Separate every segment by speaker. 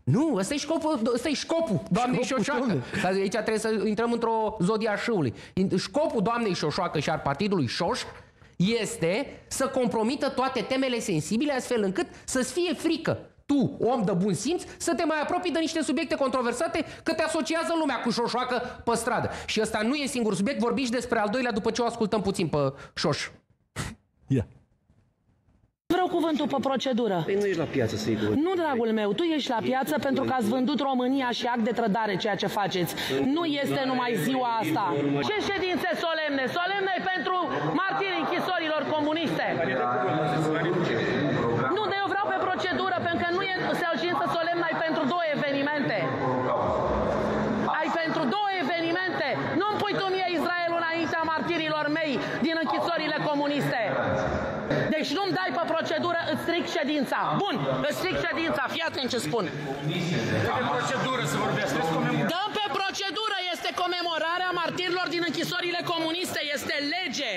Speaker 1: Nu, ăsta e scopul doamnei Șoșoacă. Că aici trebuie să intrăm într-o zodia șâului. Scopul doamnei Șoșoacă și al partidului Șoș este să compromită toate temele sensibile astfel încât să-ți fie frică. Tu, om de bun simț, să te mai apropii de niște subiecte controversate că te asociază lumea cu Șoșoacă pe stradă. Și ăsta nu e singur subiect, vorbiți despre al doilea după ce o ascultăm puțin pe Șoș.
Speaker 2: Yeah.
Speaker 3: Vreau cuvântul pe procedură.
Speaker 4: Păi nu ești la piață să iei cuvântul.
Speaker 3: Nu, dragul meu, tu ești la piață pentru că ați vândut România și act de trădare ceea ce faceți. Nu este numai ziua asta. Ce ședințe solemne? Solemne pentru martirii închisorilor comuniste. Nu, dar eu vreau pe procedură, pentru că nu e ședință solemnă, ai pentru două evenimente. Ai pentru două evenimente. Nu-mi pui tu mie Israelul înaintea martirilor mei din închisorile comuniste. Deci nu-mi dai pe procedură, îți stric ședința. Bun, îți stric ședința, fii atent ce spun.
Speaker 5: De procedură să vorbească.
Speaker 3: Dăm pe procedură, este comemorarea martirilor din închisorile comuniste, este lege.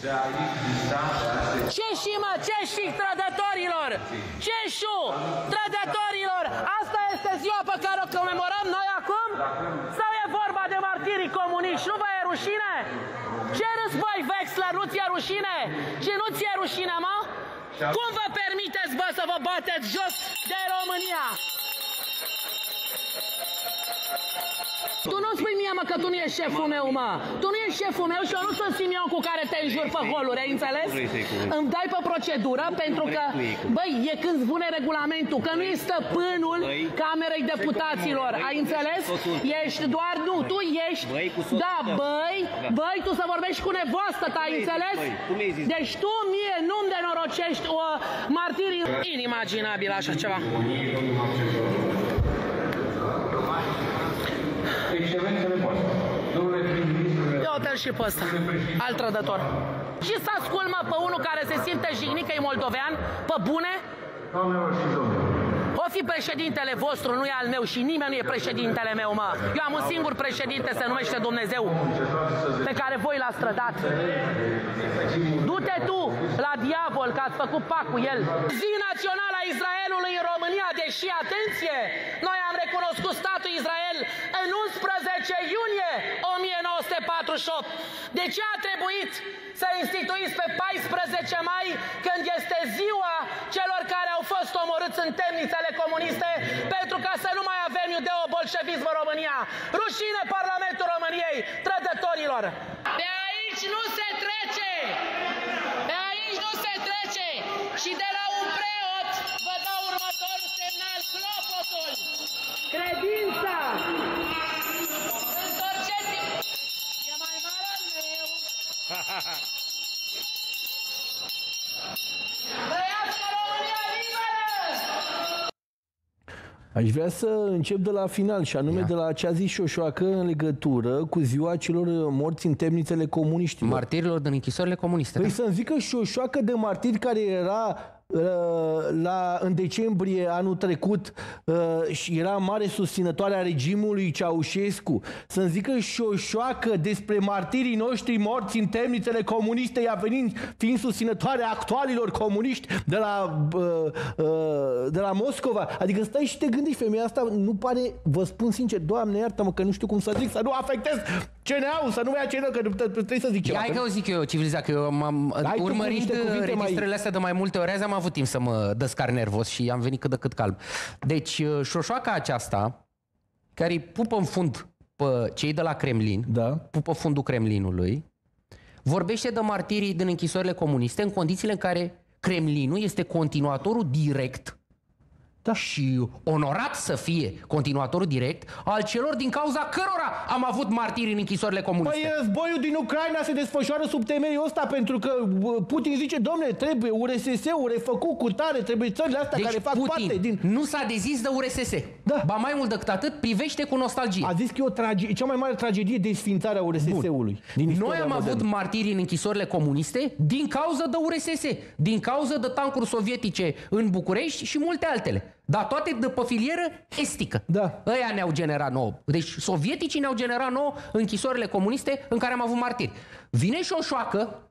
Speaker 3: Ce și mă, ce și trădătorilor? Ce și trădătorilor? Asta este ziua pe care o comemorăm noi acum? Sau e vorba de martirii comuniști? Nu vă e rușine? Ce râs, băi, Vexler, nu ți-e rușine? Și nu ți-e rușine, mă? Cum vă permiteți, bă, să vă bateți jos de România? Tu nu-mi spui mie, mă, că tu nu ești șeful meu, mă. Tu nu ești șeful meu și eu nu sunt Simion cu care te înjur pe holuri, ai înțeles? Îmi dai pe procedură pentru că, băi, e când spune regulamentul, că nu e stăpânul Camerei Deputaților, ai înțeles? Ești doar, nu, tu ești, da, băi, tu să vorbești cu nevastă ta, ai înțeles? Deci tu mie nu-mi denorocești o martirii. Inimaginabil așa ceva. Eu o și pe ăsta, alt trădător. Și să ascult, mă, pe unul care se simte jignit că e moldovean, pe bune? O fi președintele vostru, nu e al meu și nimeni nu e președintele meu, mă. Eu am un singur președinte, se numește Dumnezeu, pe care voi l-ați trădat. Du-te tu la diavol, că ați făcut pact cu el. Zi națională a Israelului în România, deși, atenție, noi am recunoscut statul Israel în 11 iunie 1948. De ce a trebuit să instituiți pe 14 mai, când este ziua celor care au fost omorâți în temnițele comuniste, pentru ca să nu mai avem iudeo-bolșevism în România? Rușine Parlamentul României, trădătorilor! Pe aici nu se trece! Pe aici nu se trece! Și de la un preot vă dau următorul semnal, clopotul! Credința! Întorceți-vă! E mai mare al meu! Trăiască România liberă!
Speaker 2: Aș vrea să încep de la final și anume de la ce a zis Șoșoacă în legătură cu ziua celor morți în temnițele comuniștilor.
Speaker 1: Martirilor din închisorile comuniste.
Speaker 2: Păi să-mi zică Șoșoacă de martiri care era în decembrie anul trecut și era mare susținătoare a regimului Ceaușescu, să-mi zică Șoșoacă despre martirii noștri morți în temnițele comuniste, ea fiind susținătoare a actualilor comuniști de la Moscova. Adică stai și te gândești, femeia asta nu pare, vă spun sincer, Doamne iartă-mă că nu știu cum să zic, să nu afectez CNA-ul, să nu ia CNA-ul, că trebuie să zic ceva.
Speaker 1: Hai că o zic eu, civilizat, că eu m-am urmărind registrele astea de mai multe ori, azi am avut timp să mă descar nervos și am venit cât de cât calm. Deci, Șoșoaca aceasta, care îi pupă în fund pe cei de la Kremlin, pupă fundul Kremlinului, vorbește de martirii din închisorile comuniste în condițiile în care Kremlinul este continuatorul direct și onorat să fie continuatorul direct al celor din cauza cărora am avut martiri în închisorile comuniste.
Speaker 2: Păi războiul din Ucraina se desfășoară sub temeiul ăsta pentru că Putin zice, domne, trebuie URSS-ul refăcut cu tare, trebuie țările astea care fac
Speaker 1: Putin
Speaker 2: parte din...
Speaker 1: nu s-a dezis de URSS. Da. Ba mai mult decât atât, privește cu nostalgie.
Speaker 2: A zis că e cea mai mare tragedie desfințarea URSS-ului.
Speaker 1: Noi am avut martiri în închisorile comuniste din cauza de URSS, din cauza de tancuri sovietice în București și multe altele. Dar toate de pe filieră estică.
Speaker 2: Da.
Speaker 1: Ăia ne-au generat nouă. Deci sovieticii ne-au generat nouă închisorile comuniste în care am avut martiri. Vine Șoșoacă,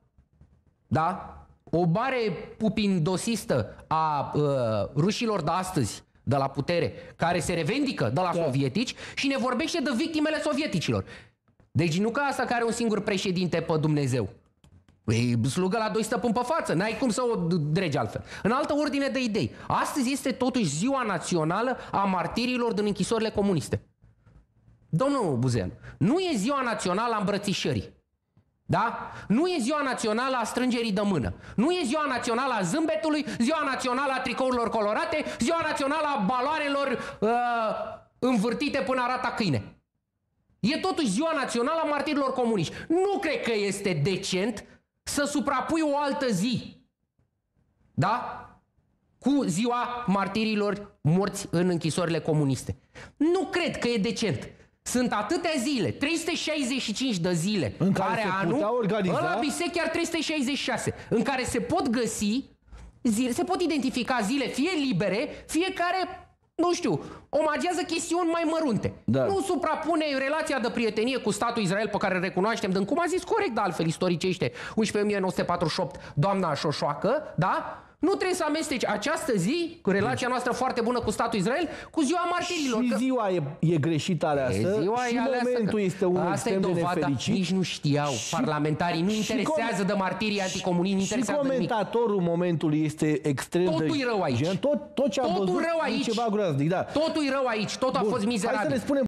Speaker 1: da? O mare pupindosistă a rușilor de astăzi, de la putere, care se revendică de la sovietici și ne vorbește de victimele sovieticilor. Deci nu ca asta care are un singur președinte pe Dumnezeu. E slugă la doi stăpâni pe față, n-ai cum să o dregi altfel. În altă ordine de idei, astăzi este totuși ziua națională a martirilor din închisorile comuniste. Domnul Buzeanu, nu e ziua națională a îmbrățișării. Da? Nu e ziua națională a strângerii de mână. Nu e ziua națională a zâmbetului, ziua națională a tricourilor colorate, ziua națională a baloarelor învârtite până arată câine. E totuși ziua națională a martirilor comuniști. Nu cred că este decent să suprapui o altă zi, da? Cu ziua martirilor morți în închisorile comuniste. Nu cred că e decent. Sunt atâtea zile, 365 de zile
Speaker 2: în care
Speaker 1: anul,
Speaker 2: organiza...
Speaker 1: la biserică chiar 366, în care se pot găsi zile, se pot identifica zile fie libere, fie care, nu știu, omagează chestiuni mai mărunte. Da. Nu suprapune relația de prietenie cu statul Israel pe care îl recunoaștem, din cum a zis corect de altfel istoricește 11.1948 doamna Șoșoacă, da? Nu trebuie să amesteci această zi, cu relația noastră foarte bună cu statul Israel, cu ziua martirilor.
Speaker 2: Și ziua e greșită aleasă, și momentul este unul extrem de nefericit.
Speaker 1: Nici nu știau parlamentarii, nu interesează de martirii anticomuniști, nu interesează de nimic.
Speaker 2: Și comentatorul momentului este extrem de...
Speaker 1: Totul e rău aici.
Speaker 2: Tot ce am văzut
Speaker 1: rău aici.
Speaker 2: E ceva groaznic, da.
Speaker 1: Totul e rău aici, totul a fost mizerabil.
Speaker 2: Hai să le spunem